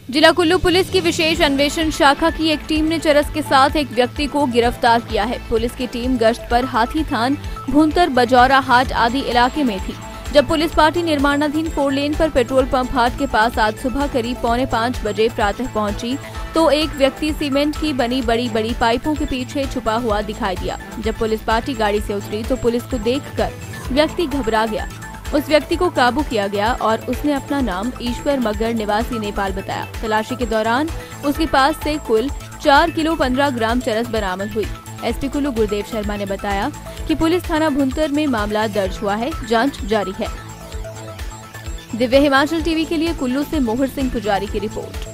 जिला कुल्लू पुलिस की विशेष अन्वेषण शाखा की एक टीम ने चरस के साथ एक व्यक्ति को गिरफ्तार किया है। पुलिस की टीम गश्त पर हाथी थान, भूंतर, बजौरा हाट आदि इलाके में थी, जब पुलिस पार्टी निर्माणाधीन 4 लेन पर पेट्रोल पंप हाट के पास आज सुबह करीब 4:45 बजे प्रातः पहुंची तो एक व्यक्ति सीमेंट की बनी बड़ी बड़ी पाइपों के पीछे छुपा हुआ दिखाई दिया। जब पुलिस पार्टी गाड़ी से उतरी तो पुलिस को देखकर व्यक्ति घबरा गया। उस व्यक्ति को काबू किया गया और उसने अपना नाम ईश्वर मगर निवासी नेपाल बताया। तलाशी के दौरान उसके पास से कुल 4 किलो 15 ग्राम चरस बरामद हुई। एसपी कुल्लू गुरदेव शर्मा ने बताया कि पुलिस थाना भुंतर में मामला दर्ज हुआ है, जांच जारी है। दिव्य हिमाचल टीवी के लिए कुल्लू से मोहर सिंह पुजारी की रिपोर्ट।